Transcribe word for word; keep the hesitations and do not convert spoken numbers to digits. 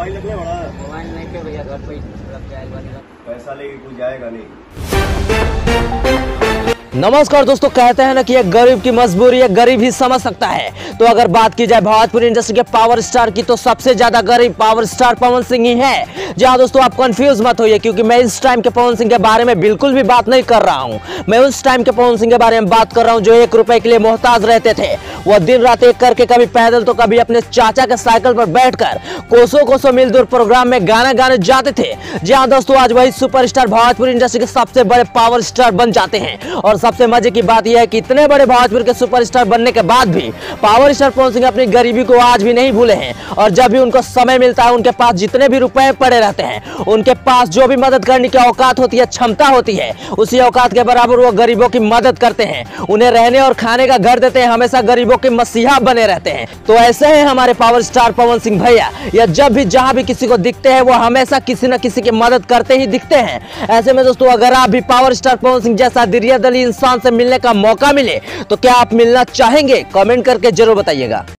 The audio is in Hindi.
मोबाइल लगने बड़ा मोबाइल नहीं के भैया घर पे ही रख के आइल बानी। पैसा लेके कोई जाएगा नहीं। नमस्कार दोस्तों, कहते हैं ना कि एक गरीब की मजबूरी एक गरीब ही समझ सकता है। तो अगर बात की जाए भोजपुरी इंडस्ट्री के पावर स्टार की, तो सबसे ज्यादा गरीब पावर स्टार पवन सिंह ही है। जी हाँ दोस्तों, आप कंफ्यूज मत होइए, क्योंकि मैं इस टाइम के पवन सिंह के बारे में बिल्कुल भी बात नहीं कर रहा हूँ। मैं उस टाइम के पवन सिंह के बारे में बात कर रहा हूँ जो एक रुपए के लिए मोहताज रहते थे। वह दिन रात एक करके कभी पैदल तो कभी अपने चाचा के साइकिल पर बैठकर कोसों कोसों मील दूर प्रोग्राम में गाना गाने जाते थे। जी हाँ दोस्तों, आज वही सुपरस्टार भोजपुरी इंडस्ट्री के सबसे बड़े पावर स्टार बन जाते हैं। और सबसे मजे की बात यह है कि इतने बड़े भोजपुर के सुपरस्टार बनने के बाद भी पावर स्टार पवन सिंह अपनी गरीबी को आज भी नहीं भूले हैं। और जब भी उनको समय मिलता है, उनके पास जितने भी रुपए पड़े रहते हैं, उनके पास जो भी मदद करने की औकात होती है, क्षमता होती है, उसी औकात के बराबर वो गरीबों की मदद करते हैं। उन्हें रहने और खाने का घर देते हैं, हमेशा गरीबों के मसीहा बने रहते हैं। तो ऐसे हैं हमारे पावर स्टार पवन सिंह भैया। या जब भी जहां भी किसी को दिखते हैं, वो हमेशा किसी न किसी की मदद करते ही दिखते हैं। ऐसे में दोस्तों, अगर आप भी पावर स्टार पवन सिंह जैसा दिरिया दली इंसान से मिलने का मौका मिले, तो क्या आप मिलना चाहेंगे? कमेंट करके जरूर बताइएगा।